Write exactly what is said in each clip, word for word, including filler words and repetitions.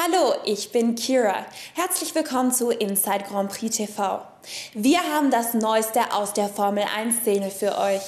Hallo, ich bin Kira. Herzlich willkommen zu Inside Grand Prix T V. Wir haben das Neueste aus der Formel eins Szene für euch.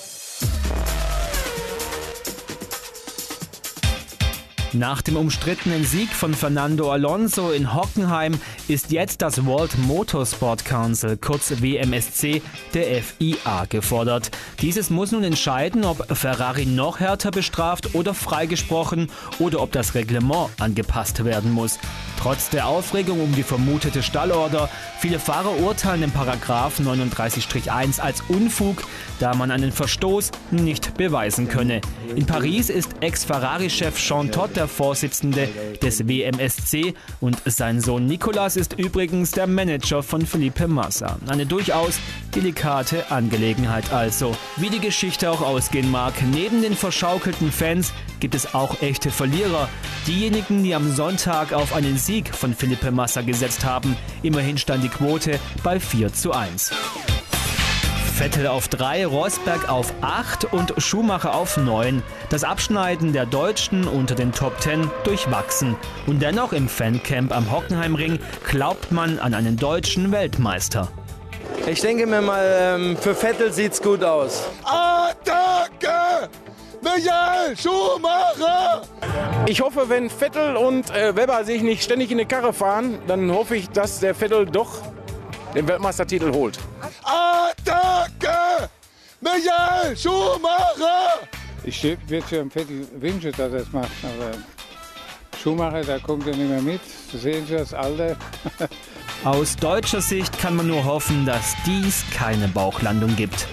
Nach dem umstrittenen Sieg von Fernando Alonso in Hockenheim ist jetzt das World Motorsport Council, kurz W M S C, der F I A, gefordert. Dieses muss nun entscheiden, ob Ferrari noch härter bestraft oder freigesprochen oder ob das Reglement angepasst werden muss. Trotz der Aufregung um die vermutete Stallorder, viele Fahrer urteilen den Paragraph neununddreißig Strich eins als Unfug, da man einen Verstoß nicht beweisen könne. In Paris ist Ex-Ferrari-Chef Jean Todt der Vorsitzende des W M S C und sein Sohn Nicolas ist übrigens der Manager von Felipe Massa. Eine durchaus delikate Angelegenheit also. Wie die Geschichte auch ausgehen mag, neben den verschaukelten Fans gibt es auch echte Verlierer. Diejenigen, die am Sonntag auf einen Sieg von Felipe Massa gesetzt haben. Immerhin stand die Quote bei vier zu eins. Vettel auf drei, Rosberg auf acht und Schumacher auf neun. Das Abschneiden der Deutschen unter den Top zehn durchwachsen. Und dennoch im Fancamp am Hockenheimring glaubt man an einen deutschen Weltmeister. Ich denke mir mal, für Vettel sieht's gut aus. Attacke! Michael Schumacher! Ich hoffe, wenn Vettel und äh, Webber sich nicht ständig in die Karre fahren, dann hoffe ich, dass der Vettel doch den Weltmeistertitel holt. Attacke! Michael Schumacher! Ich würde für den Vettel wünschen, dass er es macht, aber Schumacher, da kommt er nicht mehr mit. Sehen Sie das Alter? Aus deutscher Sicht kann man nur hoffen, dass dies keine Bauchlandung gibt.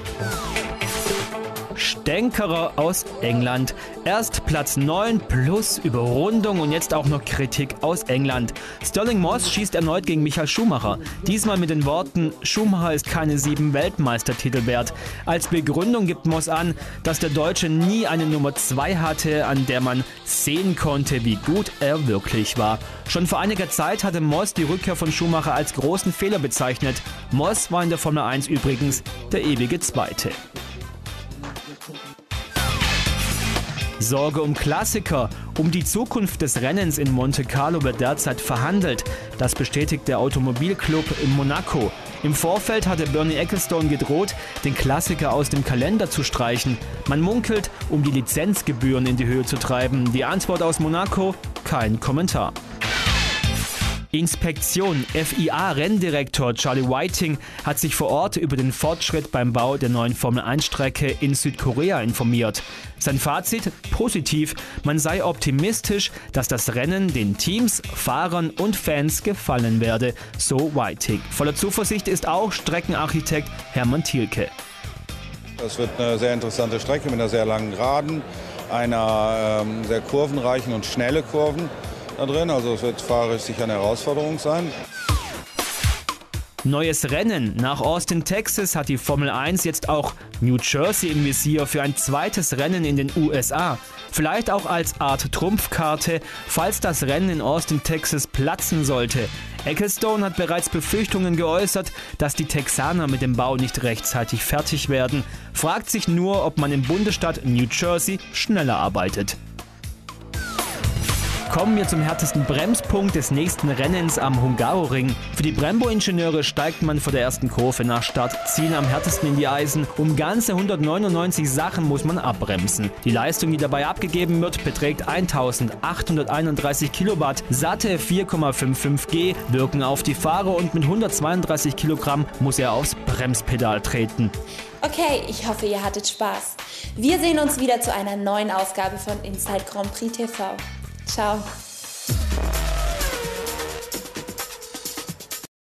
Stänkerer aus England. Erst Platz neun plus Überrundung und jetzt auch noch Kritik aus England. Stirling Moss schießt erneut gegen Michael Schumacher. Diesmal mit den Worten, Schumacher ist keine sieben Weltmeistertitel wert. Als Begründung gibt Moss an, dass der Deutsche nie eine Nummer zwei hatte, an der man sehen konnte, wie gut er wirklich war. Schon vor einiger Zeit hatte Moss die Rückkehr von Schumacher als großen Fehler bezeichnet. Moss war in der Formel eins übrigens der ewige Zweite. Sorge um Klassiker. Um die Zukunft des Rennens in Monte Carlo wird derzeit verhandelt. Das bestätigt der Automobilclub in Monaco. Im Vorfeld hatte Bernie Ecclestone gedroht, den Klassiker aus dem Kalender zu streichen. Man munkelt, um die Lizenzgebühren in die Höhe zu treiben. Die Antwort aus Monaco? Kein Kommentar. Inspektion. F I A-Renndirektor Charlie Whiting hat sich vor Ort über den Fortschritt beim Bau der neuen Formel eins Strecke in Südkorea informiert. Sein Fazit? Positiv. Man sei optimistisch, dass das Rennen den Teams, Fahrern und Fans gefallen werde, so Whiting. Voller Zuversicht ist auch Streckenarchitekt Hermann Thielke. Das wird eine sehr interessante Strecke mit einer sehr langen Geraden, einer ähm, sehr kurvenreichen und schnelle Kurven da drin. Also es wird fahrerisch sicher eine Herausforderung sein. Neues Rennen. Nach Austin, Texas hat die Formel eins jetzt auch New Jersey im Visier für ein zweites Rennen in den U S A. Vielleicht auch als Art Trumpfkarte, falls das Rennen in Austin, Texas platzen sollte. Ecclestone hat bereits Befürchtungen geäußert, dass die Texaner mit dem Bau nicht rechtzeitig fertig werden. Fragt sich nur, ob man im Bundesstaat New Jersey schneller arbeitet. Kommen wir zum härtesten Bremspunkt des nächsten Rennens am Hungaroring. Für die Brembo-Ingenieure steigt man vor der ersten Kurve nach Start, ziehen am härtesten in die Eisen. Um ganze hundertneunundneunzig Sachen muss man abbremsen. Die Leistung, die dabei abgegeben wird, beträgt eintausendachthunderteinunddreißig Kilowatt. Satte vier Komma fünfundfünfzig G wirken auf die Fahrer und mit hundertzweiunddreißig Kilogramm muss er aufs Bremspedal treten. Okay, ich hoffe, ihr hattet Spaß. Wir sehen uns wieder zu einer neuen Ausgabe von Inside Grand Prix T V. Ciao.